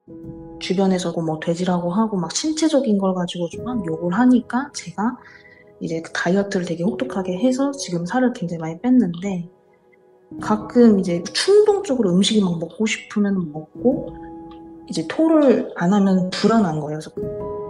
주변에서 뭐 돼지라고 하고 막 신체적인 걸 가지고 좀 막 욕을 하니까 제가 이제 그 다이어트를 되게 혹독하게 해서 지금 살을 굉장히 많이 뺐는데, 가끔 이제 충동적으로 음식이 막 먹고 싶으면 먹고 이제 토를 안 하면 불안한 거예요. 그래서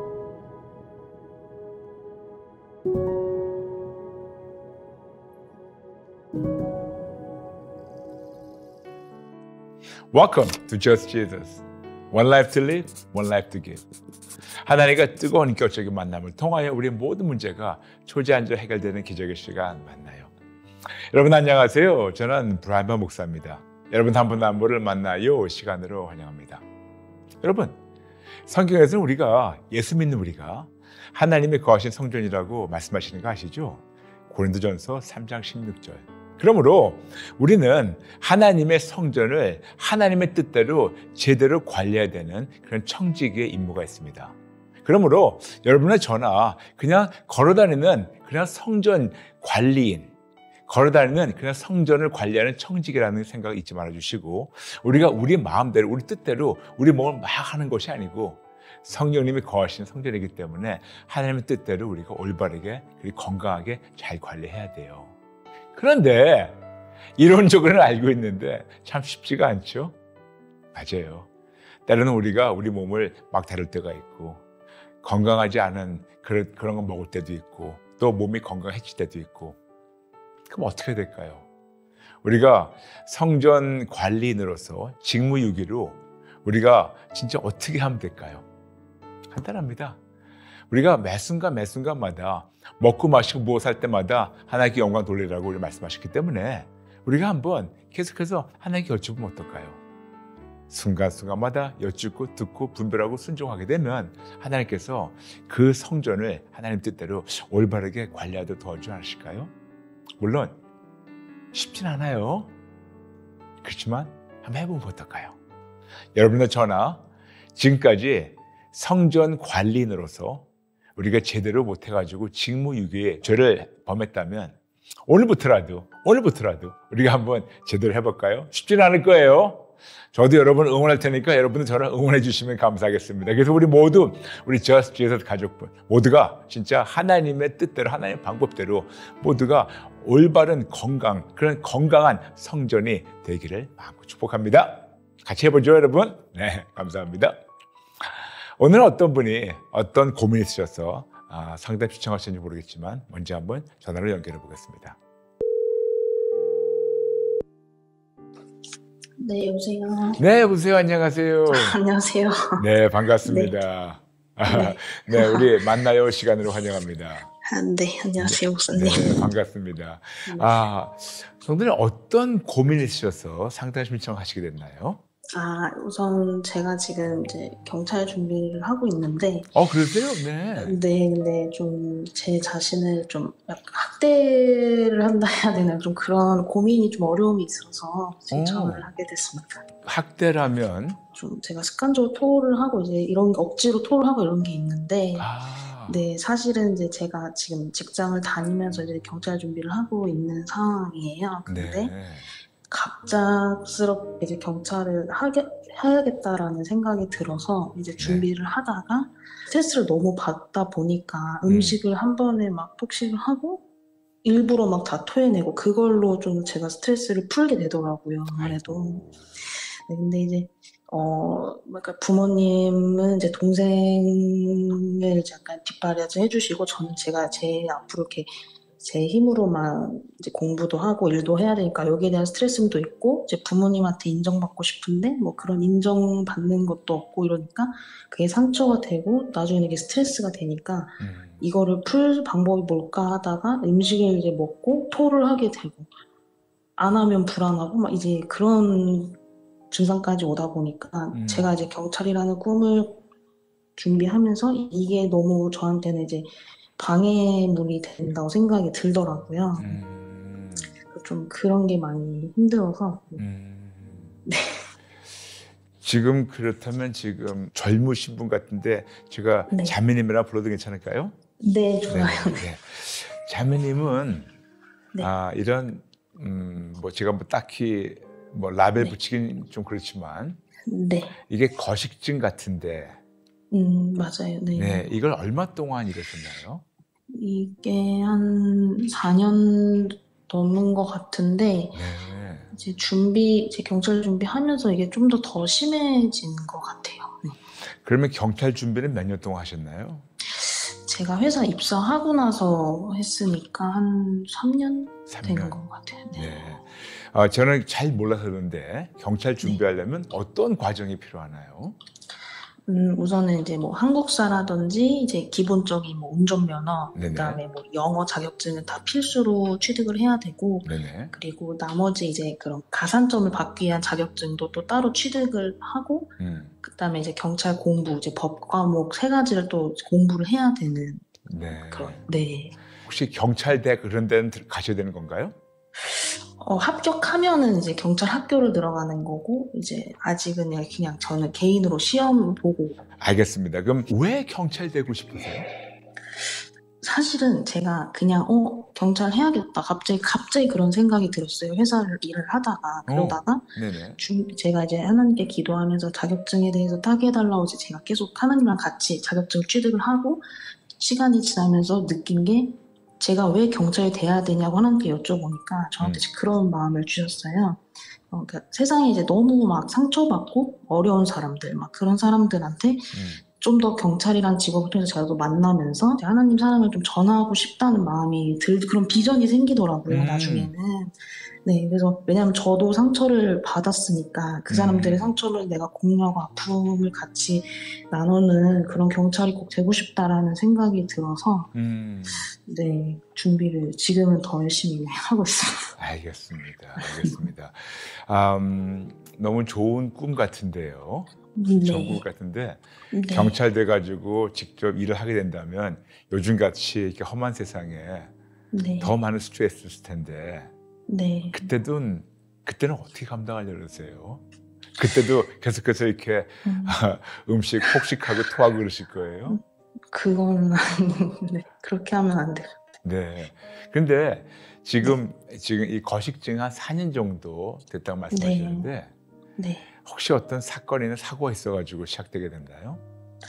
Welcome to Just Jesus. One life to live, one life to give. 하나님과 뜨거운 인격적인 만남을 통하여 우리의 모든 문제가 초제한적으로 해결되는 기적의 시간 만나요. 여러분 안녕하세요. 저는 브라이먼 목사입니다. 여러분 한 분 한 분을 만나요 시간으로 환영합니다. 여러분, 성경에서는 우리가 예수 믿는 우리가 하나님의 거하신 성전이라고 말씀하시는 거 아시죠? 고린도전서 3장 16절. 그러므로 우리는 하나님의 성전을 하나님의 뜻대로 제대로 관리해야 되는 그런 청지기의 임무가 있습니다. 그러므로 여러분의 저나 그냥 걸어다니는 그냥 성전 관리인, 걸어다니는 그냥 성전을 관리하는 청지기라는 생각 잊지 말아주시고, 우리가 우리 마음대로 우리 뜻대로 우리 몸을 막 하는 것이 아니고 성령님이 거하시는 성전이기 때문에 하나님의 뜻대로 우리가 올바르게 그리고 건강하게 잘 관리해야 돼요. 그런데 이론적으로는 알고 있는데 참 쉽지가 않죠? 맞아요. 때로는 우리가 우리 몸을 막 다룰 때가 있고 건강하지 않은 그런 거 먹을 때도 있고 또 몸이 건강해질 때도 있고, 그럼 어떻게 될까요? 우리가 성전 관리인으로서 직무유기로 우리가 진짜 어떻게 하면 될까요? 간단합니다. 우리가 매 순간마다 먹고 마시고 무엇 할 때마다 하나님께 영광 돌리라고 우리 말씀하셨기 때문에 우리가 한번 계속해서 하나님께 여쭈면 어떨까요? 순간순간마다 여쭙고 듣고 분별하고 순종하게 되면 하나님께서 그 성전을 하나님 뜻대로 올바르게 관리하도록 도와주지 않으실까요? 물론 쉽진 않아요. 그렇지만 한번 해보면 어떨까요? 여러분들 저나 지금까지 성전 관리인으로서 우리가 제대로 못해가지고 직무유기의 죄를 범했다면 오늘부터라도 우리가 한번 제대로 해볼까요? 쉽지는 않을 거예요. 저도 여러분 응원할 테니까 여러분도 저를 응원해 주시면 감사하겠습니다. 그래서 우리 모두 우리 Just Jesus 가족분 모두가 진짜 하나님의 뜻대로 하나님의 방법대로 모두가 올바른 건강, 그런 건강한 성전이 되기를 마음껏 축복합니다. 같이 해보죠, 여러분. 네, 감사합니다. 오늘 어떤 분이 어떤 고민이 있으셔서 상담 신청하셨는지 모르겠지만 먼저 한번 전화로 연결해 보겠습니다. 네, 여보세요. 네, 여보세요. 안녕하세요. 안녕하세요. 네, 반갑습니다. 네. 네, 우리 만나요 시간으로 환영합니다. 네, 안녕하세요, 목사님. 네, 반갑습니다. 성도님 어떤 고민이 있으셔서 상담 신청하시게 됐나요? 우선 제가 지금 이제 경찰 준비를 하고 있는데, 그러세요? 네. 네, 근데 좀 제 자신을 좀 약간 학대를 한다 해야 되나, 좀 그런 고민이 좀 어려움이 있어서 신청을 하게 됐습니다. 학대라면? 좀 제가 습관적으로 토를 하고 이제 이런 억지로 토를 하고 이런 게 있는데, 네, 사실은 이제 제가 지금 직장을 다니면서 이제 경찰 준비를 하고 있는 상황이에요. 근데 네. 갑작스럽게 이제 경찰을 해야겠다라는 생각이 들어서 이제 준비를 하다가 스트레스를 너무 받다 보니까 음식을 한 번에 막 폭식을 하고 일부러 막 다 토해내고 그걸로 좀 제가 스트레스를 풀게 되더라고요, 아무래도. 네, 근데 이제 그러니까 부모님은 이제 동생을 이제 약간 뒷바라지 해주시고 저는 제가 제일 앞으로 이렇게 제 힘으로만 이제 공부도 하고 일도 해야 되니까 여기에 대한 스트레스도 있고, 이제 부모님한테 인정받고 싶은데 뭐 그런 인정받는 것도 없고 이러니까 그게 상처가 되고 나중에 이게 스트레스가 되니까 이거를 풀 방법이 뭘까 하다가 음식을 이제 먹고 토를 하게 되고 안 하면 불안하고 막 이제 그런 증상까지 오다 보니까 제가 이제 경찰이라는 꿈을 준비하면서 이게 너무 저한테는 이제 방해물이 된다고 생각이 들더라고요. 좀 그런 게 많이 힘들어서. 네. 지금 그렇다면 지금 젊으신 분 같은데 제가 네. 자매님이라 불러도 괜찮을까요? 네, 좋아요. 네. 자매님은 네. 이런 뭐 제가 뭐 딱히 뭐 라벨 네. 붙이긴 좀 그렇지만 네. 이게 거식증 같은데, 맞아요. 네. 네, 이걸 얼마 동안 이러셨나요? 이게 한 4년 넘은 것 같은데, 네. 이제 경찰 준비하면서 이게 좀 더 심해진 것 같아요. 네. 그러면 경찰 준비는 몇 년 동안 하셨나요? 제가 회사 입사하고 나서 했으니까 한 3년 된 3년. 것 같아요. 네. 네. 저는 잘 몰라서 그런데 경찰 준비하려면 어떤 과정이 필요하나요? 우선은 이제 뭐 한국사라든지 이제 기본적인 뭐 운전면허, 네네. 그다음에 뭐 영어 자격증은 다 필수로 취득을 해야 되고, 네네. 그리고 나머지 이제 그런 가산점을 받기 위한 자격증도 또 따로 취득을 하고, 그다음에 이제 경찰 공부, 이제 법 과목 3가지를 또 공부를 해야 되는 네. 그런. 네. 혹시 경찰대 그런 데는 가셔야 되는 건가요? 합격하면은 이제 경찰 학교를 들어가는 거고, 이제 아직은 그냥 저는 개인으로 시험 보고. 알겠습니다. 그럼 왜 경찰 되고 싶으세요? 사실은 제가 그냥 경찰 해야겠다. 갑자기 그런 생각이 들었어요. 회사를 일을 하다가. 그러다가 네네. 제가 이제 하나님께 기도하면서 자격증에 대해서 따게 해달라고 이제 제가 계속 하나님이랑 같이 자격증 취득을 하고, 시간이 지나면서 느낀 게, 제가 왜 경찰이 돼야 되냐고 하나님께 여쭤보니까 저한테 그런 마음을 주셨어요. 그러니까 세상에 이제 너무 막 상처받고 어려운 사람들, 막 그런 사람들한테 좀 더 경찰이란 직업을 통해서 제가 또 만나면서 하나님 사랑을 좀 전하고 싶다는 마음이 그런 비전이 생기더라고요, 나중에는. 네, 그래서 왜냐하면 저도 상처를 받았으니까 그 사람들의 상처를 내가 공유하고 아픔을 같이 나누는 그런 경찰이 꼭 되고 싶다라는 생각이 들어서 네, 준비를 지금은 더 열심히 하고 있습니다. 알겠습니다. 너무 좋은 꿈 같은데요. 네. 천국 같은데 네. 경찰 돼가지고 직접 일을 하게 된다면 요즘같이 이렇게 험한 세상에 네. 더 많은 스트레스 있을 텐데 네. 그때는 어떻게 감당하려고 그러세요? 그때도 계속해서 이렇게 음식 폭식하고 토하고 그러실 거예요? 그건 네, 그렇게 하면 안 돼요. 네. 근데 지금 이 거식증 한 4년 정도 됐다고 말씀하시는데 네. 혹시 어떤 사건이나 사고가 있어가지고 시작되게 됐나요?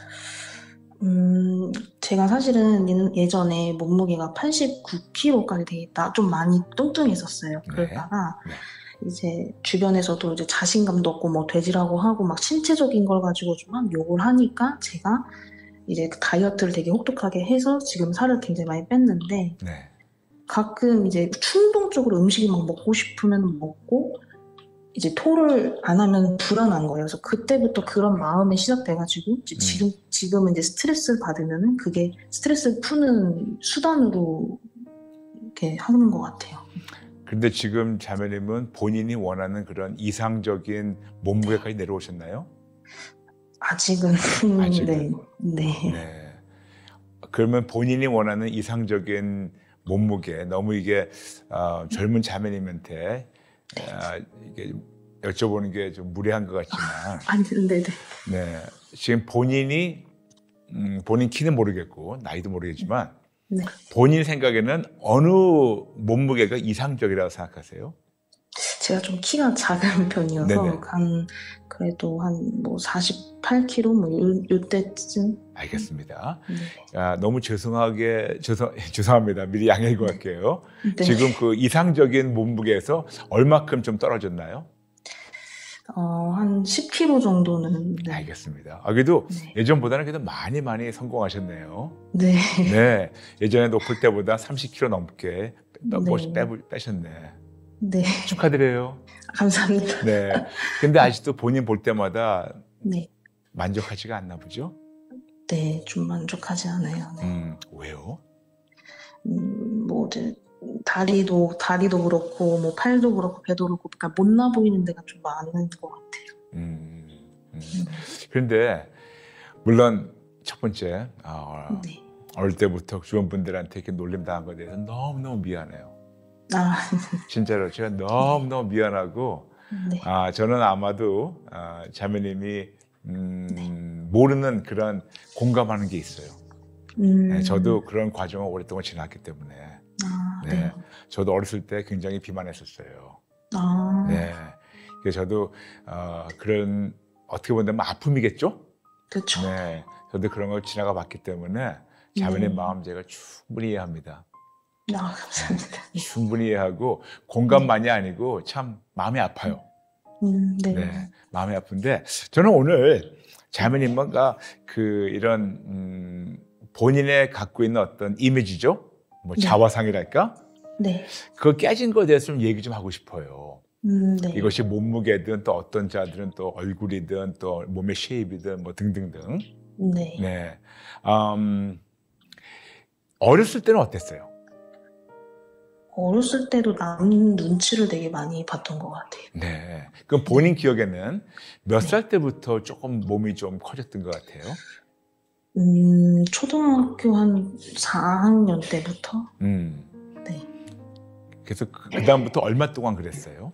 제가 사실은 예전에 몸무게가 89kg까지 돼 있다. 좀 많이 뚱뚱했었어요. 그러다가 이제 주변에서도 이제 자신감도 없고 뭐 돼지라고 하고 막 신체적인 걸 가지고 좀 막 욕을 하니까 제가 이제 그 다이어트를 되게 혹독하게 해서 지금 살을 굉장히 많이 뺐는데 가끔 이제 충동적으로 음식이 막 먹고 싶으면 먹고 이제 토를 안 하면 불안한 거예요. 그래서 그때부터 그런 마음이 시작돼가지고 지금은 이제 스트레스를 받으면은 그게 스트레스를 푸는 수단으로 이렇게 하는 것 같아요. 근데 지금 자매님은 본인이 원하는 그런 이상적인 몸무게까지 내려오셨나요? 아직은. 네. 그러면 본인이 원하는 이상적인 몸무게, 너무 이게 젊은 자매님한테 이게 여쭤보는 게 좀 무례한 것 같지만, 아니, 네네. 네, 지금 본인 키는 모르겠고 나이도 모르겠지만 본인 생각에는 어느 몸무게가 이상적이라고 생각하세요? 제가 좀 키가 작은 편이어서 그래도 한 뭐 48kg 뭐 요때쯤. 알겠습니다. 너무 죄송합니다. 미리 양해해 구할게요. 네. 지금 그 이상적인 몸무게에서 얼마큼 좀 떨어졌나요? 한 10kg 정도는. 알겠습니다. 그래도 예전보다는 그래도 많이 성공하셨네요. 네. 예전에 높을 때보다 30kg 넘게 빼셨네. 네. 축하드려요. 감사합니다. 네. 근데 아직도 본인 볼 때마다 만족하지가 않나 보죠? 네, 좀 만족하지 않아요. 왜요? 뭐 이제 다리도 그렇고 뭐 팔도 그렇고 배도 그렇고 그러니까 못나 보이는 데가 좀 많은 것 같아요. 그런데 물론 첫 번째 어릴 때부터 주변 분들한테 이렇게 놀림 당한 것에 대해서 너무너무 미안해요. 진짜로 제가 너무너무 미안하고 저는 아마도 자매님이 모르는 그런 공감하는 게 있어요. 저도 그런 과정을 오랫동안 지났기 때문에 저도 어렸을 때 굉장히 비만했었어요. 그래서 저도 그런 어떻게 본다면 아픔이겠죠? 그렇죠. 네, 저도 그런 걸 지나가 봤기 때문에 자매님 네. 마음 제가 충분히 이해합니다. 아, 감사합니다. 충분히 이해하고 공감만이 아니고 참 마음이 아파요. 네. 네, 마음이 아픈데 저는 오늘 자매님과 이런 본인의 갖고 있는 어떤 이미지죠, 뭐 네. 자화상이랄까, 네. 그거 깨진 거에 대해서 좀 얘기 좀 하고 싶어요. 네. 이것이 몸무게든 또 어떤 자들은 또 얼굴이든 또 몸의 쉐입이든 뭐 등등등. 네. 네, 어렸을 때는 어땠어요? 어렸을 때도 남 눈치를 되게 많이 봤던 것 같아요. 네, 그럼 본인 기억에는 몇 살 때부터 조금 몸이 좀 커졌던 것 같아요? 초등학교 한 4학년 때부터. 네. 그래서 그 다음부터 얼마 동안 그랬어요?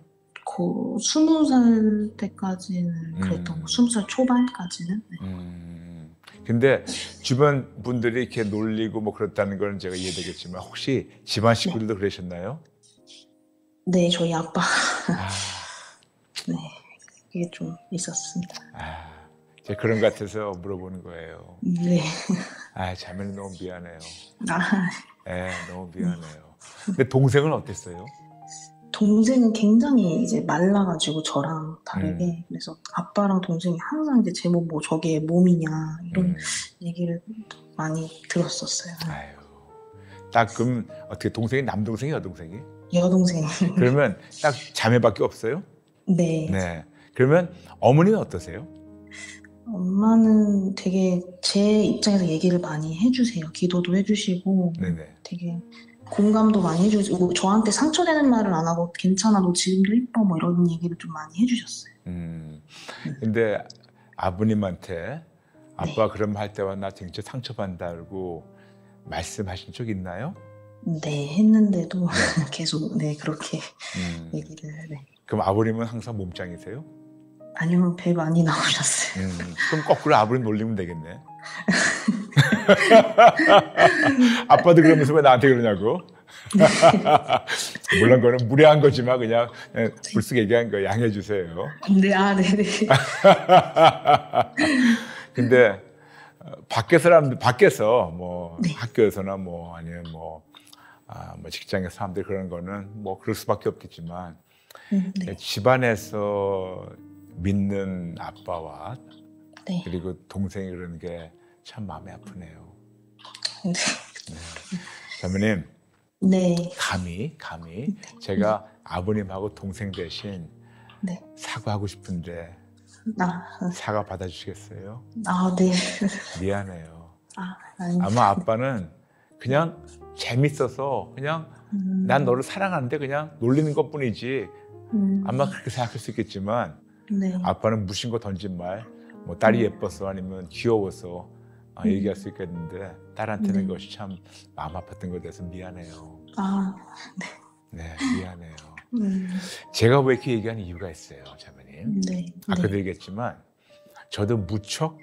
20살 때까지는 그랬던 거, 20살 초반까지는. 네. 근데 주변 분들이 이렇게 놀리고 뭐 그렇다는 건 제가 이해되겠지만 혹시 집안 식구들도 그러셨나요? 네, 저희 아빠. 아, 네, 그게 좀 있었습니다. 제가 그런 것 같아서 물어보는 거예요. 네. 자매는 너무 미안해요. 아, 네, 너무 미안해요. 근데 동생은 어땠어요? 동생은 굉장히 이제 말라가지고 저랑 다르게, 그래서 아빠랑 동생이 항상 이제 제 몸, 뭐 저게 몸이냐 이런 얘기를 많이 들었었어요. 아유, 딱 그럼 어떻게 동생이 남동생이 여동생이? 여동생. 그러면 딱 자매밖에 없어요? 네. 네. 그러면 어머니는 어떠세요? 엄마는 되게 제 입장에서 얘기를 많이 해주세요. 기도도 해주시고, 네네. 되게 공감도 많이 해주시고, 저한테 상처되는 말을 안 하고 괜찮아, 너 지금도 이뻐, 뭐 이런 얘기를 좀 많이 해주셨어요. 근데 아버님한테 아빠 그런 말 할 때마다 나 진짜 상처받는다고 말씀하신 적 있나요? 네, 했는데도 계속 그렇게 얘기를. 네. 그럼 아버님은 항상 몸짱이세요? 아니면 배 많이 나오셨어요. 그럼 거꾸로 아버님 놀리면 되겠네. 아빠도 그러면서 왜 나한테 그러냐고. 물론 그거는 무례한 거지만 그냥 불쑥 얘기한 거 양해해 주세요. 네, 네네. 근데 밖에서 뭐 학교에서나 뭐 아니면 뭐 직장의 사람들 그런 거는 뭐 그럴 수밖에 없겠지만 집안에서 믿는 아빠와 그리고 동생이 그러는 게 참 마음이 아프네요. 네. 자매님, 감히 제가 아버님하고 동생 대신 사과하고 싶은데 사과 받아주시겠어요? 네. 미안해요. 아마 아빠는 그냥 재밌어서 그냥 난 너를 사랑하는데 그냥 놀리는 것뿐이지 아마 그렇게 생각할 수 있겠지만 아빠는 무신 거 던진 말, 뭐 딸이 예뻐서 아니면 귀여워서 얘기할 수 있겠는데 딸한테는 그것이 참 마음 아팠던 것에 대해서 미안해요. 네, 미안해요. 제가 왜 이렇게 얘기하는 이유가 있어요, 자매님. 아까도 얘기했지만 저도 무척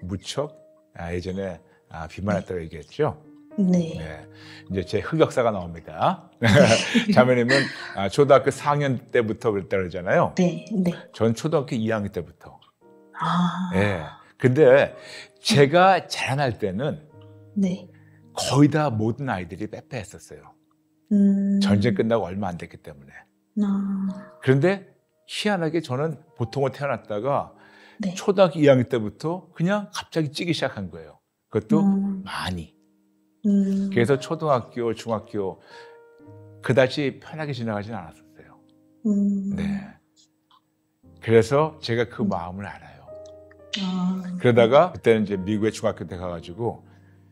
예전에 비만했다고 얘기했죠. 네, 이제 제 흑역사가 나옵니다. 자매님은 초등학교 4학년 때부터 그랬다 그러잖아요. 전 초등학교 2학년 때부터. 네. 근데 제가 자라날 때는 거의 다 모든 아이들이 빼빼했었어요. 전쟁 끝나고 얼마 안 됐기 때문에. 그런데 희한하게 저는 보통으로 태어났다가 초등학교 2학년 때부터 그냥 갑자기 찌기 시작한 거예요. 그것도 많이. 그래서 초등학교, 중학교 그다지 편하게 지나가진 않았었어요. 네. 그래서 제가 그 마음을 알아요. 그러다가 그때는 이제 미국에 중학교 때 가가지고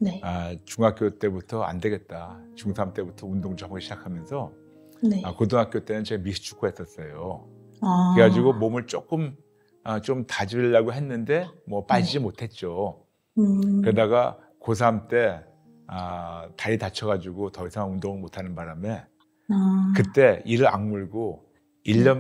중학교 때부터 안 되겠다. 중3 때부터 운동 좀 하기 시작하면서 고등학교 때는 제가 미식축구 했었어요. 그래가지고 몸을 조금 좀 다지려고 했는데 뭐 빠지지 못했죠. 그러다가 고3 때 다리 다쳐가지고 더 이상 운동을 못하는 바람에 그때 이를 악물고 1년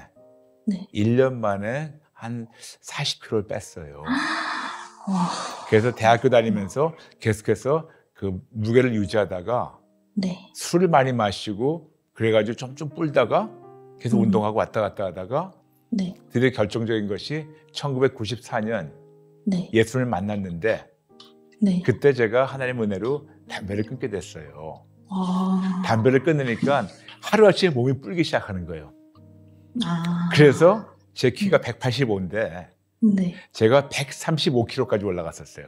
만에 한 40kg를 뺐어요. 그래서 대학교 다니면서 계속해서 그 무게를 유지하다가 술을 많이 마시고 그래가지고 좀 뿔다가 계속 운동하고 왔다 갔다 하다가 네. 드디어 결정적인 것이 1994년 네. 예수님을 만났는데 네. 그때 제가 하나님의 은혜로 담배를 끊게 됐어요. 아. 담배를 끊으니까 하루아침에 몸이 불기 시작하는 거예요. 아. 그래서 제 키가 185인데 네. 제가 135kg까지 올라갔었어요.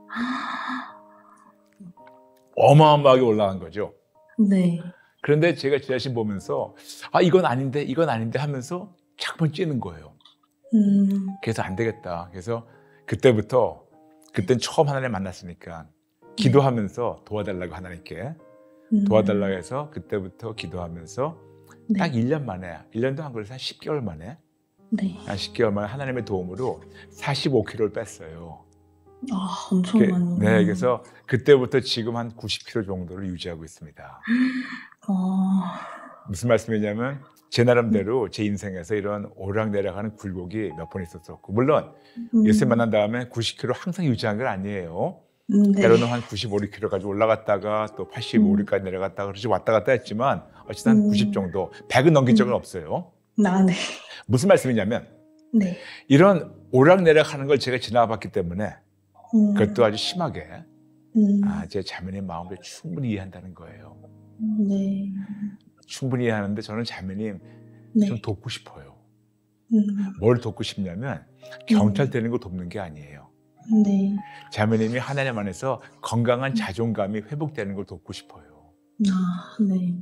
어마어마하게 올라간 거죠. 네. 그런데 제가 제 자신 보면서 이건 아닌데 하면서 자꾸만 찌는 거예요. 그래서 안 되겠다. 그래서 그땐 처음 하나님 만났으니까 기도하면서 도와달라고 하나님께 도와달라고 해서 그때부터 기도하면서 네. 딱 1년 만에 1년도 안 걸려서 한 10개월 만에 네. 한 10개월 만에 하나님의 도움으로 45kg를 뺐어요. 아, 엄청 많이. 네, 그래서 그때부터 지금 한 90kg 정도를 유지하고 있습니다. 아. 무슨 말씀이냐면 제 나름대로 제 인생에서 이런 오르락내락하는 굴곡이 몇 번 있었었고 물론 예수 만난 다음에 90kg 항상 유지한 건 아니에요. 네. 때로는 한 95, 6kg까지 올라갔다가 또 85, 6까지 내려갔다가 그렇게 왔다 갔다 했지만 어쨌든 한 90 정도, 100은 넘긴 적은 없어요. 아, 네. 무슨 말씀이냐면 네. 이런 오르락내락하는 걸 제가 지나봤기 때문에 그것도 아주 심하게 제 자매님 마음을 충분히 이해한다는 거예요. 네. 충분히 이해하는데 저는 자매님 네. 좀 돕고 싶어요. 뭘 돕고 싶냐면 경찰 되는 거 돕는 게 아니에요. 네. 자매님이 하나님 안에서 건강한 자존감이 회복되는 걸 돕고 싶어요. 아, 네.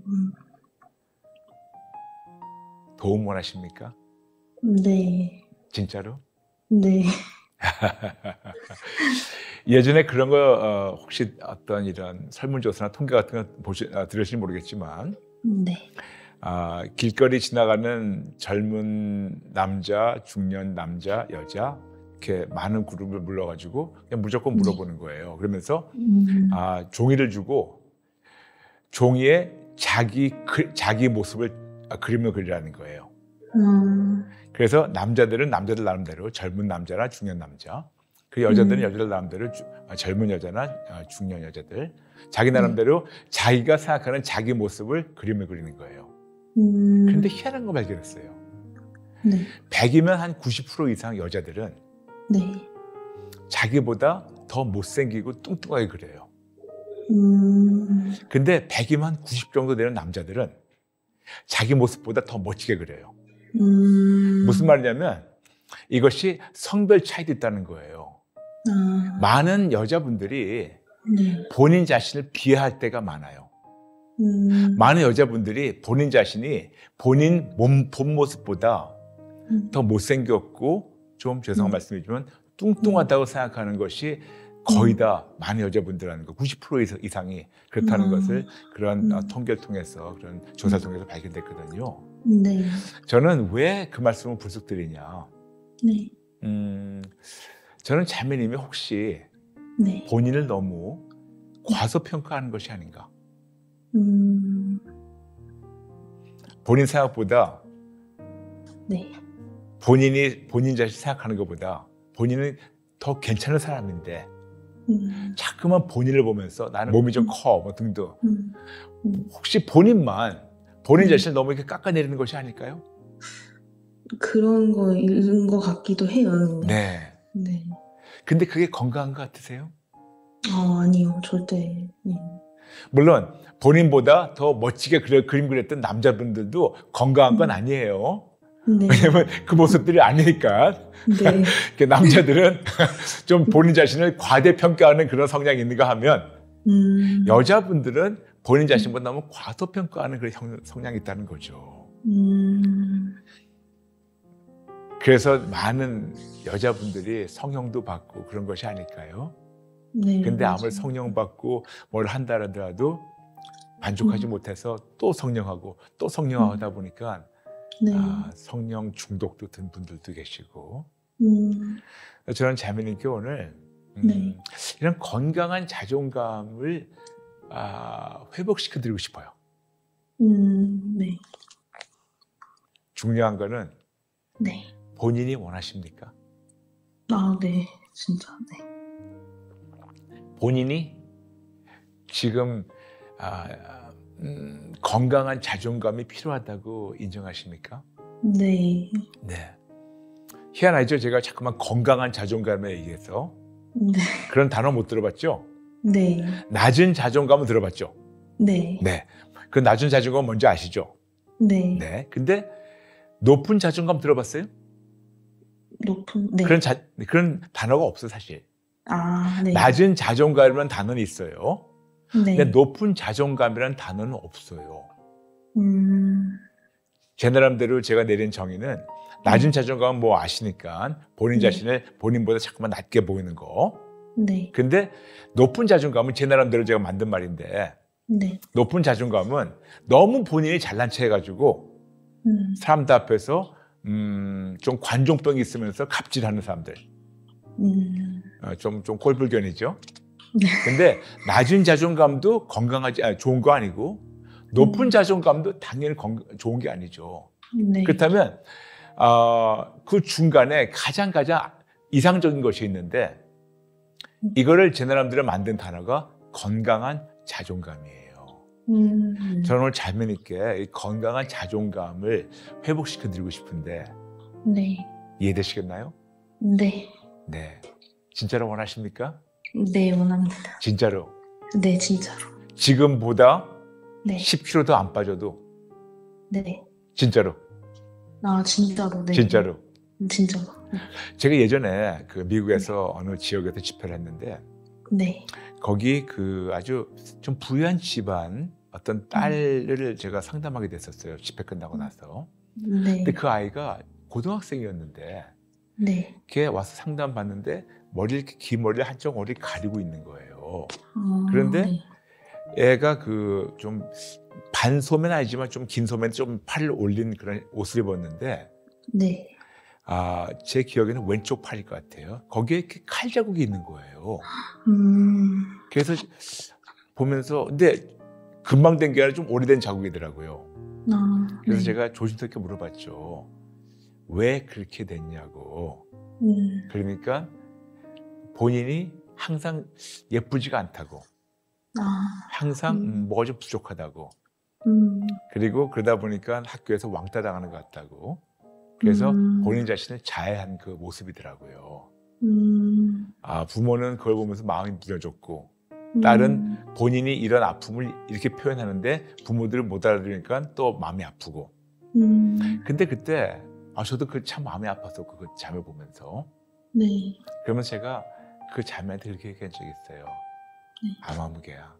도움 원하십니까? 네. 진짜로? 네. 예전에 그런 거 혹시 어떤 이런 설문조사나 통계 같은 거 들으실지 모르겠지만 네. 길거리 지나가는 젊은 남자, 중년 남자, 여자 이렇게 많은 그룹을 불러가지고 그냥 무조건 물어보는 거예요. 그러면서 종이를 주고 종이에 자기 모습을 그림을 그리라는 거예요. 그래서 남자들은 남자들 나름대로 젊은 남자나 중년 남자, 그 여자들은 여자들 나름대로 젊은 여자나 중년 여자들 자기 나름대로 자기가 생각하는 자기 모습을 그림을 그리는 거예요. 그런데 희한한 거 발견했어요. 네. 100이면 한 90% 이상 여자들은 네. 자기보다 더 못생기고 뚱뚱하게 그려요. 근데 100이면 90 정도 되는 남자들은 자기 모습보다 더 멋지게 그려요. 무슨 말이냐면 이것이 성별 차이도 있다는 거예요. 많은 여자분들이 네. 본인 자신을 비하할 때가 많아요. 많은 여자분들이 본인 자신이 본인 본 모습보다 더 못생겼고 좀 죄송한 말씀이지만 뚱뚱하다고 생각하는 것이 거의 다 많은 여자분들하는 거 90% 이상이 그렇다는 것을 그런 통계를 통해서 그런 조사를 통해서 발견됐거든요. 네. 저는 왜 그 말씀을 불쑥 드리냐. 네. 저는 자매님이 혹시 네. 본인을 너무 과소평가하는 것이 아닌가. 본인 생각보다 네. 본인 자신 생각하는 것보다 본인은 더 괜찮은 사람인데 자꾸만 본인을 보면서 나는 몸이 좀 커, 뭐 등등. 혹시 본인 자신을 너무 이렇게 깎아내리는 것이 아닐까요? 그런 거인 것 같기도 해요. 네. 네. 근데 그게 건강한 것 같으세요? 아니요, 절대. 네. 물론 본인보다 더 멋지게 그림 그렸던 남자분들도 건강한 건 아니에요. 네. 왜냐면 그 모습들이 아니니까. 네. 남자들은 좀 본인 자신을 과대평가하는 그런 성향이 있는가 하면 여자분들은 본인 자신보다 너무 과소평가하는 그런 성향이 있다는 거죠. 그래서 많은 여자분들이 성형도 받고 그런 것이 아닐까요? 네. 근데 아무리 맞아요. 성형 받고 뭘 한다 하더라도 만족하지 못해서 또 성형하고 또 성형하다 보니까 네. 성형 중독도 든 분들도 계시고 저는 자매님께 오늘 네. 이런 건강한 자존감을 회복시켜 드리고 싶어요. 네. 중요한 거는 네. 본인이 원하십니까? 네. 진짜, 네. 본인이 지금 건강한 자존감이 필요하다고 인정하십니까? 네. 네. 희한하죠? 제가 자꾸만 건강한 자존감에 얘기해서 네. 그런 단어 못 들어봤죠? 네. 낮은 자존감은 들어봤죠? 네. 네. 그 낮은 자존감 뭔지 아시죠? 네. 네. 근데 높은 자존감 들어봤어요? 네. 그런 단어가 없어, 사실. 아, 네. 낮은 자존감이라는 단어는 있어요. 네. 근데 높은 자존감이라는 단어는 없어요. 제 나름대로 제가 내린 정의는 낮은 자존감은 뭐 아시니까 본인 네. 자신을 본인보다 자꾸만 낮게 보이는 거. 네. 근데 높은 자존감은 제 나름대로 제가 만든 말인데 네. 높은 자존감은 너무 본인이 잘난 체 해가지고 사람들 앞에서 좀 관종병이 있으면서 갑질하는 사람들. 좀 꼴불견이죠. 네. 근데 낮은 자존감도 좋은 거 아니고 높은 자존감도 당연히 좋은 게 아니죠. 네. 그렇다면 그 중간에 가장 이상적인 것이 있는데 이거를 제 나름대로 만든 단어가 건강한 자존감이에요. 저는 오늘 자면 있게 이 건강한 자존감을 회복시켜드리고 싶은데 네. 이해되시겠나요? 네. 네. 진짜로 원하십니까? 네, 원합니다. 진짜로. 네, 진짜로. 지금보다 네. 10kg 더 안 빠져도 네. 진짜로. 아, 진짜로. 네. 진짜로. 진짜로. 제가 예전에 그 미국에서 어느 지역에서 집회를 했는데 네. 거기 그 아주 좀 부유한 집안 어떤 딸을 제가 상담하게 됐었어요. 집회 끝나고 나서. 네. 근데 그 아이가 고등학생이었는데 네. 걔 와서 상담 받는데 이렇게 긴 머리를 한쪽 머리 가리고 있는 거예요. 그런데 네. 애가 그 좀 반소매는 아니지만 좀 긴 소매 좀 팔을 올린 그런 옷을 입었는데 네. 제 기억에는 왼쪽 팔일 것 같아요. 거기에 이렇게 칼 자국이 있는 거예요. 그래서 보면서 근데 금방 된 게 아니라 좀 오래된 자국이더라고요. 그래서 네. 제가 조심스럽게 물어봤죠. 왜 그렇게 됐냐고. 그러니까 본인이 항상 예쁘지가 않다고. 항상 뭐가 좀 부족하다고. 그리고 그러다 보니까 학교에서 왕따 당하는 것 같다고. 그래서 본인 자신을 자해한 그 모습이더라고요. 부모는 그걸 보면서 마음이 무뎌졌고 딸은 본인이 이런 아픔을 이렇게 표현하는데 부모들을 못 알아들으니까 또 마음이 아프고. 근데 그때 저도 그 참 마음이 아팠었고 그 자매 보면서. 네. 그러면 제가 그 자매한테 그렇게 얘기한 적이 있어요. 네. 아마무개야.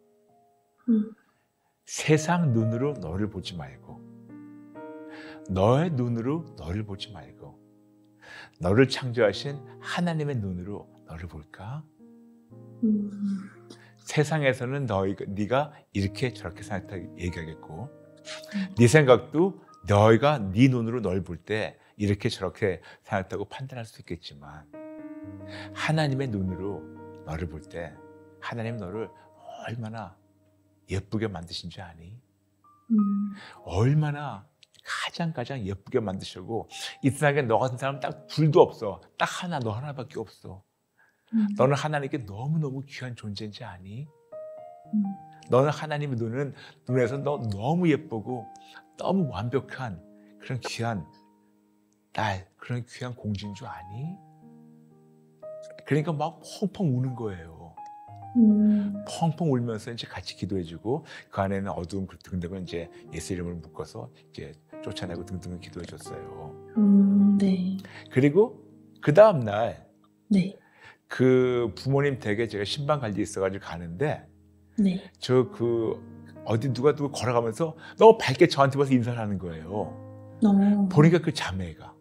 세상 눈으로 너를 보지 말고 너의 눈으로 너를 보지 말고 너를 창조하신 하나님의 눈으로 너를 볼까? 세상에서는 네가 이렇게 저렇게 생각하고 얘기하겠고 네 생각도 너희가 네 눈으로 널 볼 때 이렇게 저렇게 생각하고 판단할 수 있겠지만 하나님의 눈으로 너를 볼 때 하나님 너를 얼마나 예쁘게 만드신 줄 아니? 얼마나 가장 예쁘게 만드시고 이 세상에 너 같은 사람 딱 둘도 없어. 딱 너 하나밖에 없어. 너는 하나님께 너무너무 귀한 존재인지 아니? 너는 하나님의 눈에서 너 너무 예쁘고 너무 완벽한 그런 귀한 딸, 그런 귀한 공주인 줄 아니? 그러니까 막 펑펑 우는 거예요. 펑펑 울면서 이제 같이 기도해주고 그 안에는 어두운 등등은 이제 예수 이름을 묶어서 이제 쫓아내고 등등을 기도해줬어요. 네. 그리고 그 다음 날 네. 그 부모님 댁에 제가 신방 관리 있어가지고 가는데 네. 어디 누가 걸어가면서 너무 밝게 저한테 와서 인사를 하는 거예요. 보니까 그 자매가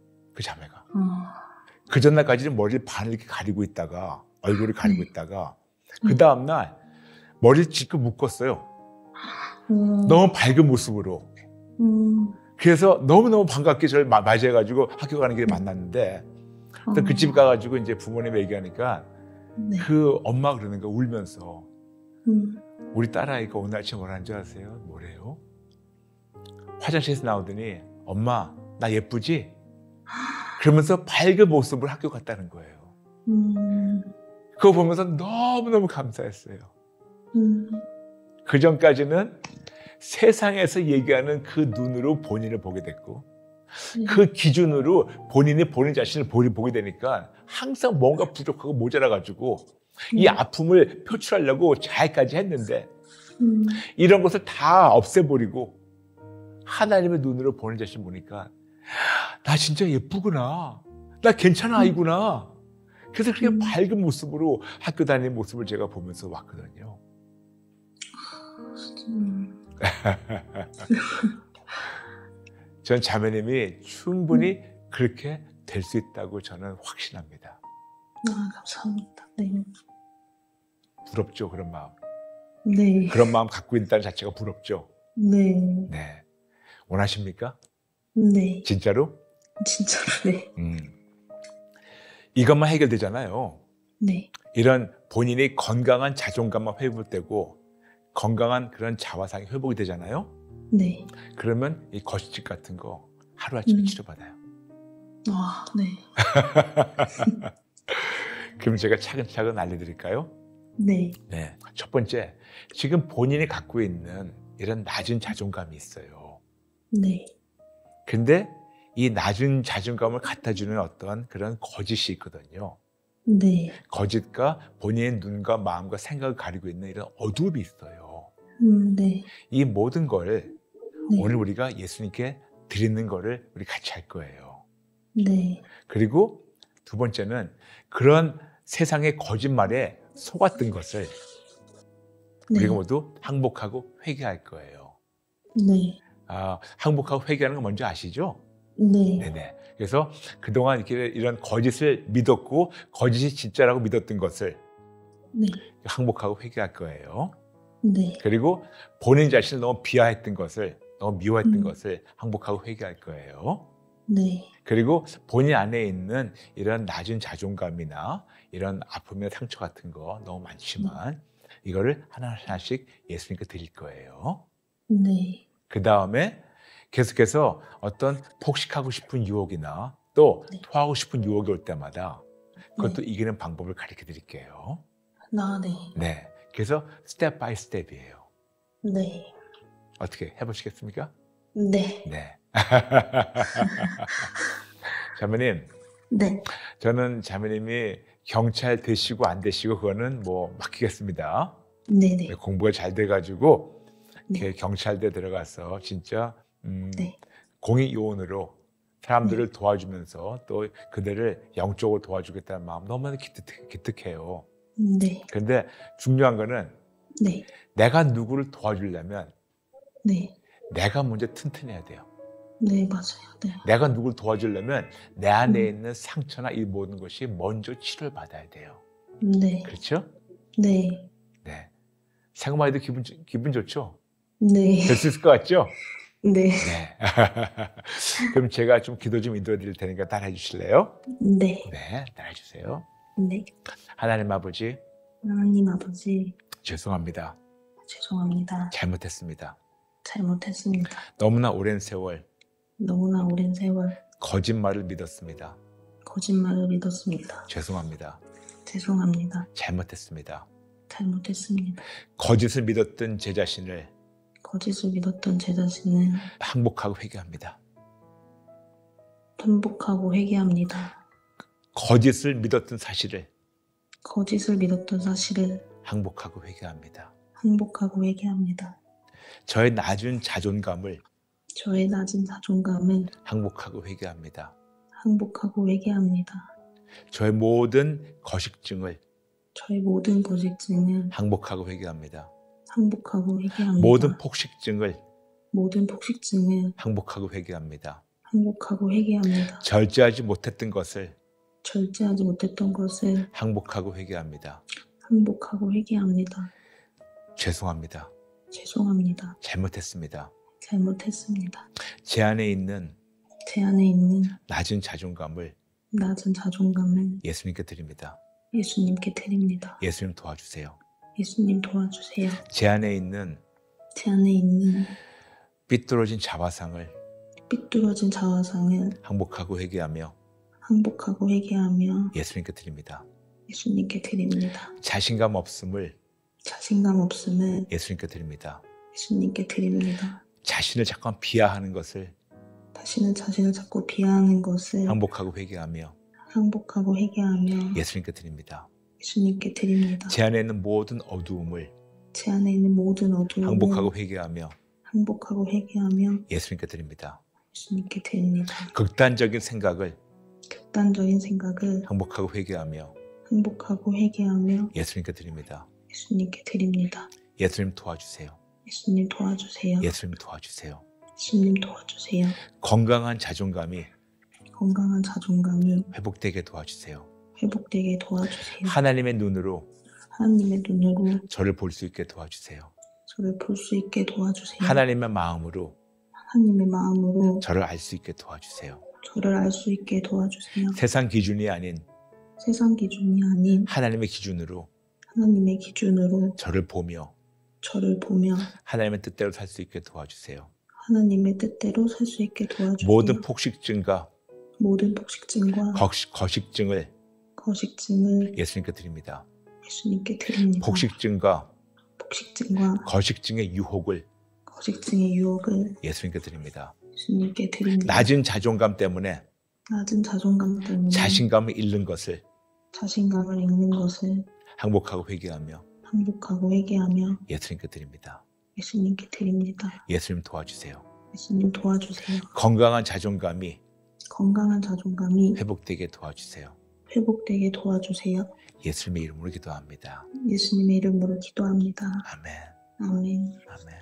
그 전날까지는 머리를 반을 이렇게 가리고 있다가 얼굴을 가리고 있다가 그 다음날 머리를 질끈 묶었어요. 너무 밝은 모습으로. 그래서 너무너무 반갑게 저를 맞이해가지고 학교 가는 길에 만났는데 그 집 가가지고 이제 부모님 얘기하니까 네. 그 엄마가 그러는 거야, 울면서. 우리 딸아이가 오늘 아침에 뭐라는 줄 아세요? 뭐래요? 화장실에서 나오더니 엄마 나 예쁘지? 그러면서 밝은 모습으로 학교 갔다는 거예요. 그거 보면서 너무너무 감사했어요. 그 전까지는 세상에서 얘기하는 그 눈으로 본인을 보게 됐고 그 기준으로 본인이 본인 자신을 보게 되니까 항상 뭔가 부족하고 모자라가지고 이 아픔을 표출하려고 자해까지 했는데 이런 것을 다 없애버리고 하나님의 눈으로 본인 자신 보니까 나 진짜 예쁘구나. 나 괜찮은 아이구나. 그래서 그렇게 밝은 모습으로 학교 다니는 모습을 제가 보면서 왔거든요. 전 자매님이 충분히 그렇게 될 수 있다고 저는 확신합니다. 감사합니다. 네. 부럽죠, 그런 마음. 네. 그런 마음 갖고 있다는 자체가 부럽죠. 네. 네. 원하십니까? 네. 진짜로? 진짜로, 네. 이것만 해결되잖아요. 네. 이런 본인이 건강한 자존감만 회복되고 건강한 그런 자화상이 회복이 되잖아요. 네. 그러면 이 거시증 같은 거 하루아침에 치료받아요. 네. 그럼 제가 차근차근 알려드릴까요? 네. 네. 첫 번째, 지금 본인이 갖고 있는 이런 낮은 자존감이 있어요. 네. 근데 이 낮은 자존감을 갖다 주는 어떤 그런 거짓이 있거든요. 네. 거짓과 본인의 눈과 마음과 생각을 가리고 있는 이런 어둠이 있어요. 네. 이 모든 걸 네. 오늘 우리가 예수님께 드리는 거를 우리 같이 할 거예요. 네. 그리고 두 번째는 그런 세상의 거짓말에 속았던 것을 네. 우리가 모두 항복하고 회개할 거예요. 네. 항복하고 회개하는 거 뭔지 아시죠? 네. 네네. 그래서 그동안 이렇게 이런 거짓을 믿었고 거짓이 진짜라고 믿었던 것을 네. 항복하고 회개할 거예요. 네. 그리고 본인 자신을 너무 비하했던 것을, 너무 미워했던 것을 항복하고 회개할 거예요. 네. 그리고 본인 안에 있는 이런 낮은 자존감이나 이런 아픔이나 상처 같은 거 너무 많지만 이거를 하나하나씩 예수님께 드릴 거예요. 네. 그 다음에 계속해서 어떤 폭식하고 싶은 유혹이나 또 네. 토하고 싶은 유혹이 올 때마다 그것도 네. 이기는 방법을 가르쳐 드릴게요. 네. 네. 그래서 스텝 바이 스텝이에요. 네. 어떻게 해보시겠습니까? 네. 네. 자매님, 네. 저는 자매님이 경찰 되시고 안 되시고 그거는 뭐 맡기겠습니다. 네네. 공부가 잘 돼가지고 네. 경찰대 들어가서 진짜 네. 공익요원으로 사람들을 도와주면서 또 그들을 영적으로 도와주겠다는 마음 너무나 기특해요. 네. 그런데 중요한 거는 네. 내가 누구를 도와주려면 네. 내가 먼저 튼튼해야 돼요. 네, 맞아요. 네. 내가 누구를 도와주려면 내 안에 있는 상처나 이 모든 것이 먼저 치료를 받아야 돼요. 네. 그렇죠? 네. 네. 생각만 해도 기분 좋죠? 네. 될 수 있을 것 같죠? 네. 네. 그럼 제가 좀 기도 좀 인도해 드릴 테니까 따라해 주실래요? 네. 네, 따라해 주세요. 네. 하나님 아버지, 하나님 아버지, 죄송합니다. 죄송합니다. 잘못했습니다. 잘못했습니다. 너무나 오랜 세월 너무나 오랜 세월 거짓말을 믿었습니다. 거짓말을 믿었습니다. 죄송합니다. 죄송합니다. 잘못했습니다. 잘못했습니다. 거짓을 믿었던 제 자신을 거짓을 믿었던 제 자신을 항복하고 회개합니다. 반복하고 회개합니다. 거짓을 믿었던 사실을 거짓을 믿었던 사실을 항복하고 회개합니다. 항복하고 회개합니다. 저의 낮은 자존감을 저의 낮은 자존감을 항복하고 회개합니다. 항복하고 회개합니다. 저의 모든 거식증을 저의 모든 거짓증을 항복하고 회개합니다. 항복하고 회개합니다. 모든 폭식증을 모든 폭식증을 항복하고 회개합니다. 항복하고 회개합니다. 절제하지 못했던 것을 절제하지 못했던 것을 항복하고 회개합니다. 항복하고 회개합니다. 죄송합니다. 죄송합니다. 잘못했습니다. 잘못했습니다. 제 안에 있는 제 안에 있는 낮은 자존감을 낮은 자존감을 예수님께 드립니다. 예수님께 드립니다. 예수님 도와주세요. 예수님 도와주세요. 제 안에 있는 제 안에 있는 삐뚤어진 자화상을 삐뚤어진 자화상을 항복하고 회개하며 항복하고 회개하며 예수님께 드립니다. 예수님께 드립니다. 자신감 없음을 자신감 없음을 예수님께 드립니다. 예수님께 드립니다. 자신을 잠깐 비하하는 것을 다시는 자신을 자꾸 비하하는 것을 항복하고 회개하며 항복하고 회개하며 예수님께 드립니다. 예수님께 드립니다. 제 안에 있는 모든 어두움을 제 안에 있는 모든 어두움을 항복하고 회개하며 항복하고 회개하며 예수님께 드립니다. 예수님께 드립니다. 극단적인 생각을 극단적인 생각을 항복하고 회개하며 항복하고 회개하며 예수님께 드립니다. 예수님께 드립니다. 예수님 도와주세요. 예수님 도와주세요. 예수님 도와주세요. 예수님 도와주세요. 건강한 자존감이 건강한 자존감이 회복되게 도와주세요. 회복되게 도와주세요. 하나님의 눈으로 하나님의 눈으로 저를 볼 수 있게 도와주세요. 저를 볼 수 있게 도와주세요. 하나님의 마음으로 하나님의 마음으로 저를 알 수 있게 도와주세요. 저를 알 수 있게 도와주세요. 세상 기준이 아닌 세상 기준이 아닌 하나님의 기준으로 하나님의 기준으로 저를 보며 하나님의 뜻대로 살 수 있게 도와주세요. 하나님의 뜻대로 살 수 있게 도와주세요. 모든 폭식증과 모든 폭식증과 거식증을 예수님께 드립니다. 예수님께 드립니다. 폭식증과 폭식증의 유혹을 예수님께 드립니다. 예수님께 드립니다. 낮은 자존감 때문에 자신감을 잃는 것을 항복하고 회개하며 예수님께 드립니다. 예수님께 드립니다. 예수님 도와주세요. 예수님 도와주세요. 건강한 자존감이 회복되게 회복되게 도와주세요. 예수님의 이름으로 기도합니다. 예수님의 이름으로 기도합니다. 아멘. 아멘. 아멘.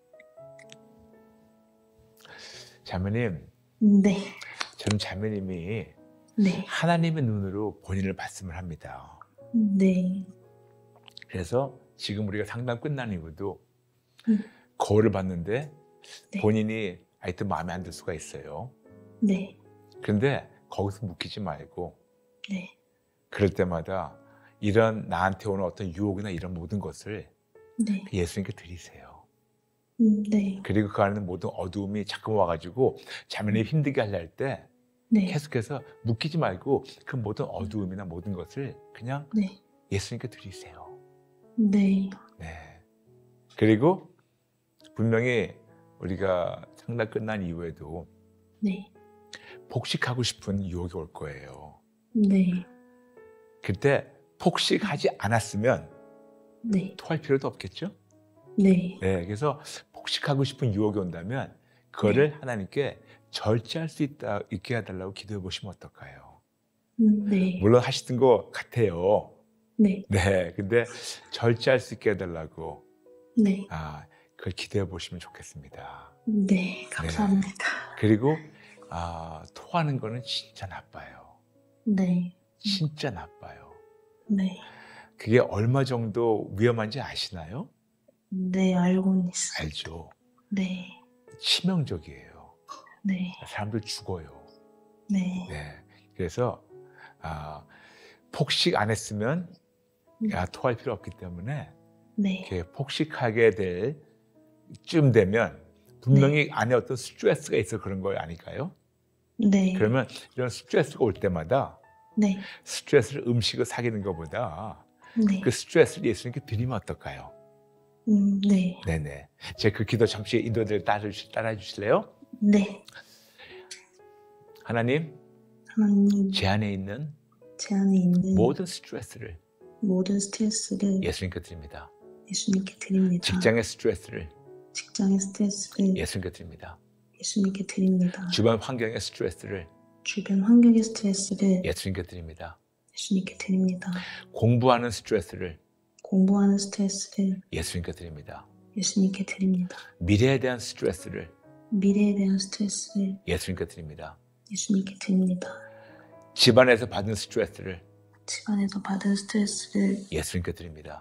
자매님, 네. 저는 자매님이 네. 하나님의 눈으로 본인을 봤음을 합니다. 네. 그래서 지금 우리가 상담 끝난 이후도 음. 거울을 봤는데 네. 본인이 하여튼 마음에 안 들 수가 있어요. 네. 그런데 거기서 묵히지 말고 네. 그럴 때마다 이런 나한테 오는 어떤 유혹이나 이런 모든 것을 네. 예수님께 드리세요. 네. 그리고 그 안에 모든 어두움이 자꾸 와가지고 자매님 힘들게 하려 할 때 네. 계속해서 묵히지 말고 그 모든 어두움이나 모든 것을 그냥 네. 예수님께 드리세요. 네. 네. 그리고 분명히 우리가 상담 끝난 이후에도 네. 폭식하고 싶은 유혹이 올 거예요. 네. 그때 폭식하지 않았으면 네. 토할 필요도 없겠죠? 네. 네. 그래서 폭식하고 싶은 유혹이 온다면 그거를 하나님께 절제할 수 있게 해달라고 기도해 보시면 어떨까요? 네. 물론 하시던 것 같아요. 네. 네. 근데 절제할 수 있게 해달라고 네. 그걸 기도해 보시면 좋겠습니다. 네. 감사합니다. 그리고 토하는 거는 진짜 나빠요. 네. 진짜 나빠요. 네. 그게 얼마 정도 위험한지 아시나요? 네, 알고는 있어요. 알죠. 네. 치명적이에요. 네. 사람들 죽어요. 네. 네. 그래서 폭식 안 했으면 토할 필요 없기 때문에 네. 이렇게 폭식하게 될 쯤 되면 분명히 안에 어떤 스트레스가 있어 그런 거 아닐까요? 네. 그러면 이런 스트레스가 올 때마다 네. 스트레스를 음식을 사귀는 것보다 네. 그 스트레스를 예수님께 드리면 어떨까요? 네. 네네. 제가 그 기도 잠시 인도들 따라 주실래요? 네. 하나님, 제 안에 있는 모든 스트레스를 예수님께 드립니다. 예수님께 드립니다. 직장의 스트레스를 예수님께 주변 드립니다. 환경의 스트레스를 예수님께 드립니다. 예수님께 드립니다. 공부하는 스트레스를 예수님께 드립니다. 미래에 대한 스트레스를 예수님께 드립니다. 집안에서 받은 스트레스를 예수님께 드립니다.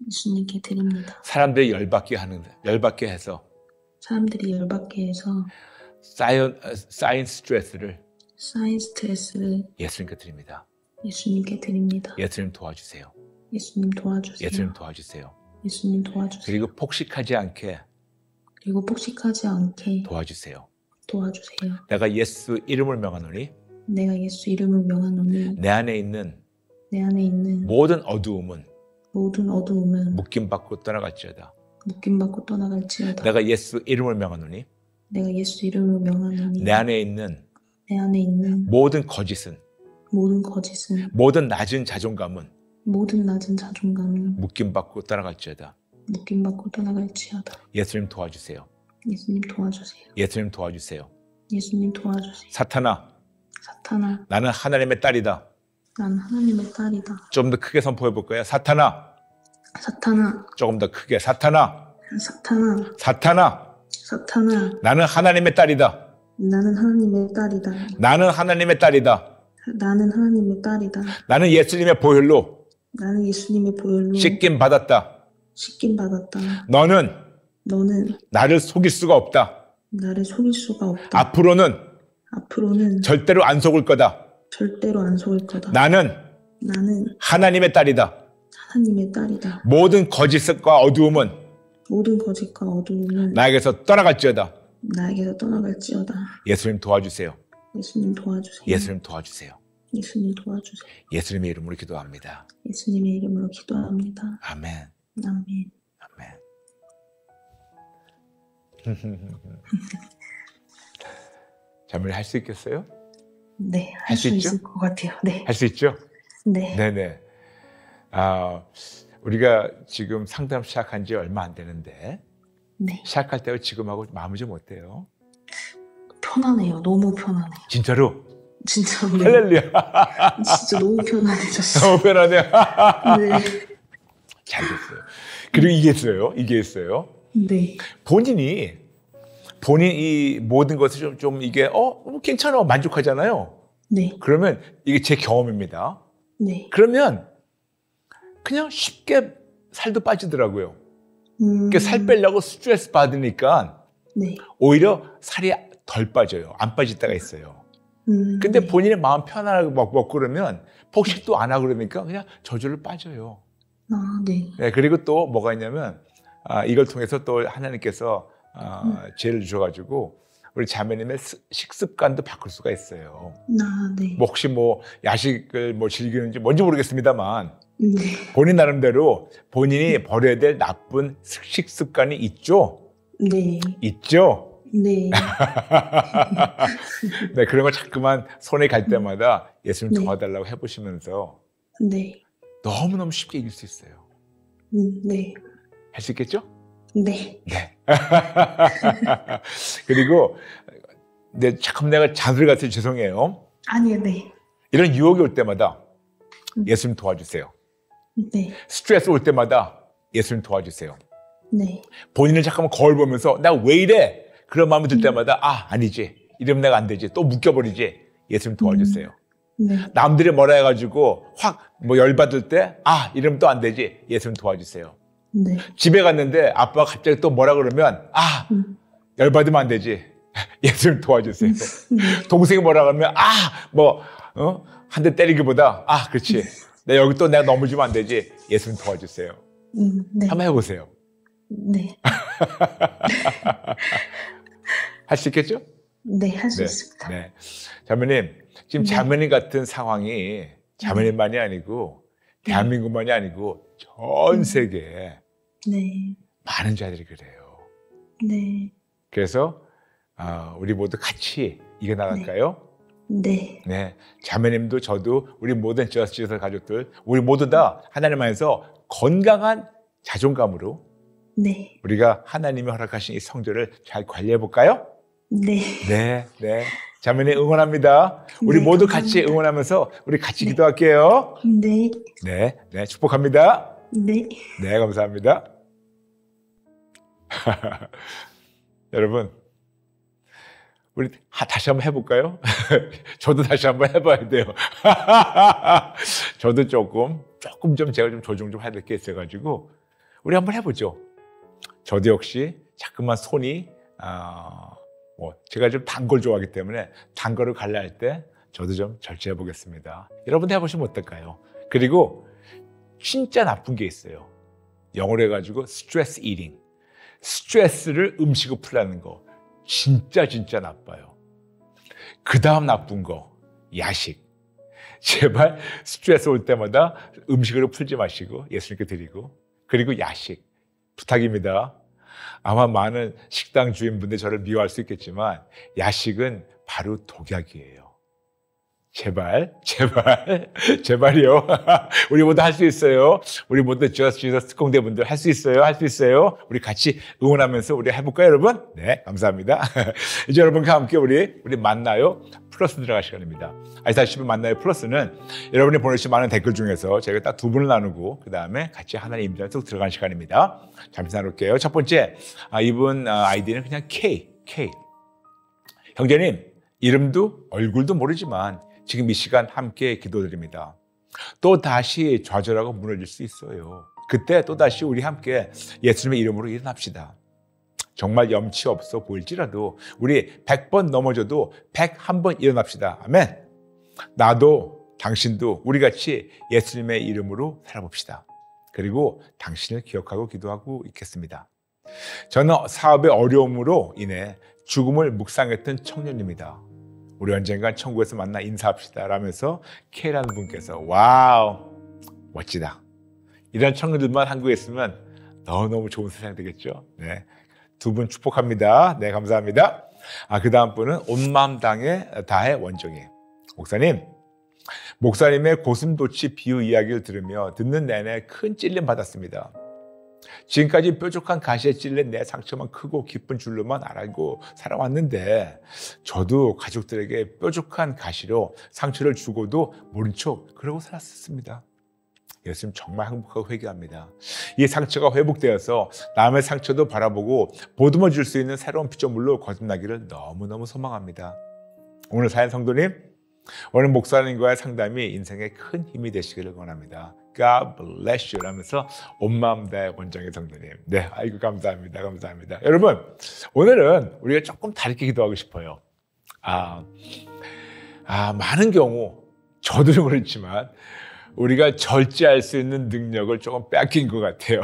사람들이 열받게 해서 쌓인 스트레스를 예수님께 드립니다. 예수님 도와주세요. 예수님 도와주세요. 그리고 폭식하지 않게 도와주세요. 내가 예수 이름을 명하노니 내 안에 있는 모든 어두움은 묶임 받고 떠나갈지어다. 내가 예수 이름을 명하노니 내가 예수 이름으로 명하노니 내 안에 있는 내 안에 있는 모든 거짓은, 모든 거짓은, 모든 낮은 자존감은 모든 낮은 자존감은 묶임받고 따라갈지어다. 묶임받고 떠나갈지어다. 예수님 도와주세요. 예수님 도와주세요. 예수님 도와주세요. 예수님 도와주세요. 사탄아, 사탄아, 나는 하나님의 딸이다. 난 하나님의 딸이다. 좀 더 크게 선포해 볼 거예요. 사탄아, 사탄아, 조금 더 크게. 사탄아, 사탄아, 사탄아, 사탄아, 나는 하나님의 딸이다. 나는 하나님의 딸이다. 나는 하나님의 딸이다. 나는 하나님의 딸이다. 나는 예수님의 보혈로 나는 예수님의 보혈로 씻김 받았다. 씻김 받았다. 너는 너는 나를 속일 수가 없다. 나를 속일 수가 없다. 앞으로는 앞으로는 절대로 안 속을 거다. 절대로 안 속을 거다. 나는 나는 하나님의 딸이다. 하나님의 딸이다. 모든 거짓과 어두움은 모든 거짓과 어두움은 나에게서 떠나갈지어다. 나에게서 떠나갈지어다. 예수님 도와주세요. 예수님 도와주세요. 예수님 도와주세요. 예수님 도와주세요. 예수님의 이름으로 기도합니다. 예수님의 이름으로 기도합니다. 아멘. 아멘. 아멘. 자매님 할 수 있겠어요? 네, 할 할 수 수 있죠? 있을 것 같아요. 네, 할 수 있죠? 네, 네네. 우리가 지금 상담 시작한 지 얼마 안 되는데 네. 시작할 때와 지금하고 마음이 좀 어때요? 편하네요. 너무 편하네요. 진짜로? 진짜로. 네. 할렐루야. 진짜 너무 편안해졌어요. 너무 편하네요. 네, 잘 됐어요. 그리고 이게 있어요. 네, 본인이 이 모든 것을 좀 이게 괜찮아 만족하잖아요. 네, 그러면 이게 제 경험입니다. 네. 그러면 그냥 쉽게 살도 빠지더라고요. 그러니까 살 빼려고 스트레스 받으니까 네. 오히려 살이 덜 빠져요. 안 빠질 때가 있어요. 근데 네. 본인의 마음 편안하게 먹고 그러면 폭식도 안 하고 그러니까 그냥 저절로 빠져요. 아, 네. 네, 그리고 또 뭐가 있냐면 이걸 통해서 또 하나님께서 지혜를 주셔가지고 우리 자매님의 식습관도 바꿀 수가 있어요. 아, 네. 뭐 혹시 야식을 즐기는지 뭔지 모르겠습니다만 네. 본인 나름대로 본인이 버려야 될 나쁜 식습관이 있죠? 네. 있죠? 네. 네, 그런 거 자꾸만 손에 갈 때마다 예수님 네. 도와달라고 해보시면서 네. 너무너무 쉽게 이길 수 있어요. 네. 할 수 있겠죠? 네. 네. 그리고 참 내가 잔소리 같아서 죄송해요. 아니요, 네. 이런 유혹이 올 때마다 예수님 도와주세요. 네. 스트레스 올 때마다 예수님 도와주세요. 네. 본인을 잠깐만 거울 보면서 나 왜 이래? 그런 마음이 들 때마다 아니지. 이러면 내가 안 되지. 또 묶여버리지. 예수님 도와주세요. 네. 남들이 뭐라 해가지고 확 열받을 때 이러면 또 안 되지. 예수님 도와주세요. 네. 집에 갔는데 아빠가 갑자기 또 뭐라 그러면 열받으면 안 되지. 예수님 도와주세요. 네. 동생이 뭐라 그러면 한 대 때리기보다 그렇지. 여기 또 내가 넘어지면 안 되지. 예수님 도와주세요. 네. 한번 해보세요. 네. 할 수 있겠죠? 네, 할 수 네. 있습니다. 네. 자매님, 지금 네. 자매님 같은 상황이 자매님만이 아니고 대한민국만이 아니고 전 세계에 네. 많은 자들이 그래요. 네. 그래서 우리 모두 같이 이겨나갈까요? 네. 네. 자매님도 저도 우리 모든 저스티스 가족들 우리 모두 다 하나님 안에서 건강한 자존감으로 네. 우리가 하나님이 허락하신 이 성도를 잘 관리해 볼까요? 네. 네, 네. 자매님 응원합니다. 우리 네, 모두 감사합니다. 같이 응원하면서 우리 같이 네. 기도할게요. 네. 네, 네, 축복합니다. 네. 네, 감사합니다. 여러분, 우리 다시 한번 해볼까요? 저도 다시 한번 해봐야 돼요. 저도 조금 좀 제가 좀 조정 좀 해야 될 게 있어가지고 우리 한번 해보죠. 저도 역시 자꾸만 손이 제가 좀 단 걸 좋아하기 때문에 단 거를 관리할 때 저도 좀 절제해 보겠습니다. 여러분 해보시면 어떨까요? 그리고 진짜 나쁜 게 있어요. 영어로 해가지고 스트레스 이팅. 스트레스를 음식으로 풀라는 거 진짜 나빠요. 그 다음 나쁜 거 야식. 제발 스트레스 올 때마다 음식으로 풀지 마시고 예수님께 드리고 그리고 야식 부탁입니다. 아마 많은 식당 주인분들 저를 미워할 수 있겠지만 야식은 바로 독약이에요. 제발, 제발, 제발이요. 우리 모두 할 수 있어요. 우리 모두 Just Jesus 특공대분들 할 수 있어요. 할 수 있어요. 우리 같이 응원하면서 우리 해볼까요, 여러분? 네, 감사합니다. 이제 여러분과 함께 우리 만나요 플러스 들어갈 시간입니다. 아시다시피 만나요 플러스는 여러분이 보내주신 많은 댓글 중에서 저희가 딱 두 분을 나누고 그 다음에 같이 하나님 임재에 쏙 들어간 시간입니다. 잠시 나눌게요. 첫 번째, 이분 아이디는 그냥 K. 형제님, 이름도 얼굴도 모르지만 지금 이 시간 함께 기도드립니다. 또 다시 좌절하고 무너질 수 있어요. 그때 또 다시 우리 함께 예수님의 이름으로 일어납시다. 정말 염치 없어 보일지라도 우리 100번 넘어져도 101번 일어납시다. 아멘. 나도 당신도 우리 같이 예수님의 이름으로 살아봅시다. 그리고 당신을 기억하고 기도하고 있겠습니다. 저는 사업의 어려움으로 인해 죽음을 묵상했던 청년입니다. 우리 언젠간 천국에서 만나 인사합시다 라면서 K라는 분께서 와우 멋지다. 이런 청년들만 한국에 있으면 너무너무 좋은 세상 되겠죠. 네, 두 분 축복합니다. 네, 감사합니다. 그 다음 분은 온 마음 다해 원정이 목사님의 고슴도치 비유 이야기를 들으며 듣는 내내 큰 찔림 받았습니다. 지금까지 뾰족한 가시에 찔린 내 상처만 크고 깊은 줄로만 알고 살아왔는데 저도 가족들에게 뾰족한 가시로 상처를 주고도 모른 척 그러고 살았습니다. 예수님 정말 행복하고 회개합니다. 이 상처가 회복되어서 남의 상처도 바라보고 보듬어 줄 수 있는 새로운 피조물로 거듭나기를 너무너무 소망합니다. 오늘 사연 성도님, 오늘 목사님과의 상담이 인생에 큰 힘이 되시기를 원합니다. God bless you 라면서 온 마음 다해 원정의 성도님. 네, 아이고 감사합니다. 감사합니다. 여러분, 오늘은 우리가 조금 다르게 기도하고 싶어요. 많은 경우 저도 그렇지만 우리가 절제할 수 있는 능력을 조금 뺏긴 것 같아요.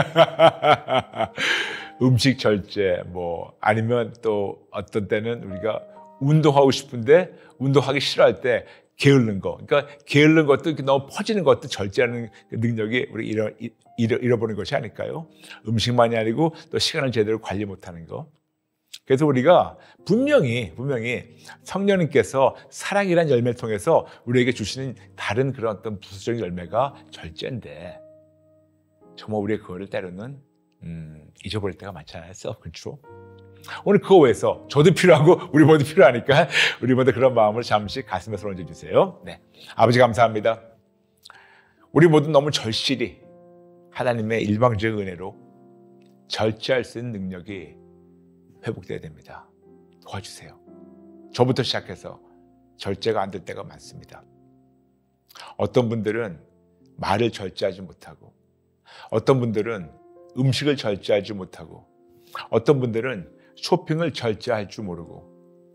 음식 절제, 아니면 또 어떤 때는 우리가 운동하고 싶은데 운동하기 싫어할 때 게으른 거. 그러니까 게으른 것도 너무 퍼지는 것도 절제하는 능력이 우리 잃어버린 것이 아닐까요? 음식만이 아니고 또 시간을 제대로 관리 못하는 거. 그래서 우리가 분명히 성령님께서 사랑이란 열매를 통해서 우리에게 주시는 다른 그런 어떤 부수적인 열매가 절제인데 정말 우리가 그거를 때로는 잊어버릴 때가 많잖아요. self-control. 오늘 그거 위해서 저도 필요하고 우리 모두 필요하니까 우리 모두 그런 마음을 잠시 가슴에 손 얹어주세요. 네, 아버지 감사합니다. 우리 모두 너무 절실히 하나님의 일방적인 은혜로 절제할 수 있는 능력이 회복돼야 됩니다. 도와주세요. 저부터 시작해서 절제가 안 될 때가 많습니다. 어떤 분들은 말을 절제하지 못하고, 어떤 분들은 음식을 절제하지 못하고, 어떤 분들은 쇼핑을 절제할 줄 모르고,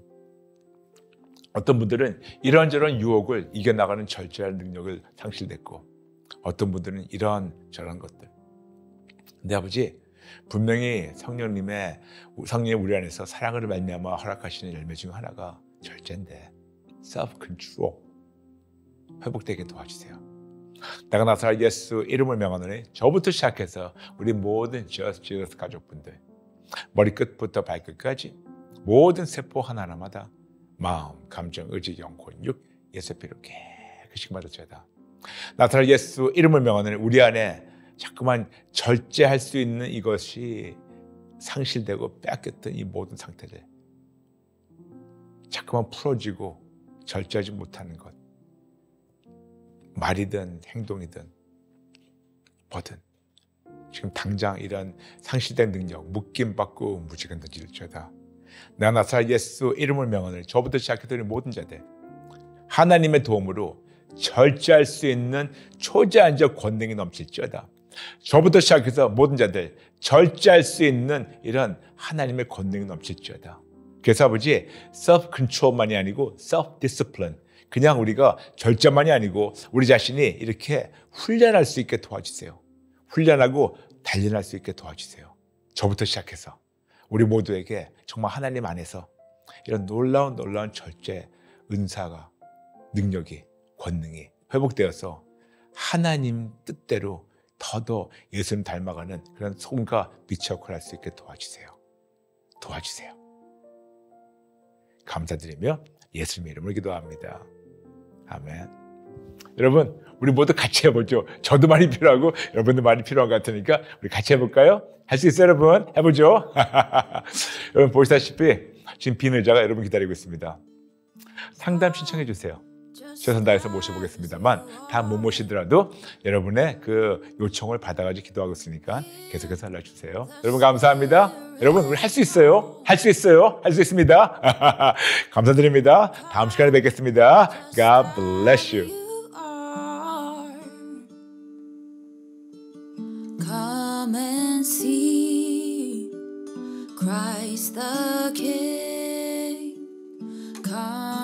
어떤 분들은 이런저런 유혹을 이겨나가는 절제할 능력을 상실됐고, 어떤 분들은 이런 저런 것들. 근데 아버지, 분명히 성령님의 우리 안에서 사랑을 말미암아 허락하시는 열매 중 하나가 절제인데 self-control 회복되게 도와주세요. 내가 나사렛 예수 이름을 명하노니 저부터 시작해서 우리 모든 Just Jesus 가족분들 머리끝부터 발끝까지 모든 세포 하나하나마다 마음, 감정, 의지, 영혼, 육 예수의 피로 깨끗이 받아줘야. 나사렛 예수 이름을 명하노니 우리 안에 자꾸만 절제할 수 있는 이것이 상실되고 빼앗겼던 이 모든 상태들 자꾸만 풀어지고 절제하지 못하는 것, 말이든 행동이든 뭐든 지금 당장 이런 상실된 능력 묶임받고 무지간 던질지어다. 나 나사렛 예수 이름을 명하노니 저부터 시작해서 모든 자들 하나님의 도움으로 절제할 수 있는 초자연적 권능이 넘칠지어다. 저부터 시작해서 모든 자들 절제할 수 있는 이런 하나님의 권능이 넘칠지어다. 그래서 아버지 self-control만이 아니고 self-discipline 그냥 우리가 절제만이 아니고 우리 자신이 이렇게 훈련할 수 있게 도와주세요. 훈련하고 단련할 수 있게 도와주세요. 저부터 시작해서 우리 모두에게 정말 하나님 안에서 이런 놀라운 절제 은사가 능력이 권능이 회복되어서 하나님 뜻대로 더더 예수님 닮아가는 그런 손과 빛의 역할을 할 수 있게 도와주세요. 도와주세요. 감사드리며 예수님의 이름으로 기도합니다. 아멘. 여러분, 우리 모두 같이 해보죠. 저도 많이 필요하고 여러분도 많이 필요한 것 같으니까 우리 같이 해볼까요? 할 수 있어요, 여러분? 해보죠. 여러분 보시다시피 지금 빈 의자가 여러분 기다리고 있습니다. 상담 신청해 주세요. 최선 다해서 모셔보겠습니다만 다 못 모시더라도 여러분의 그 요청을 받아가지고 기도하고 있으니까 계속해서 연락주세요. 여러분 감사합니다. 여러분 우리 할 수 있어요. 할 수 있어요. 할 수 있습니다. 감사드립니다. 다음 시간에 뵙겠습니다. God bless you. Come and see Christ the King. Come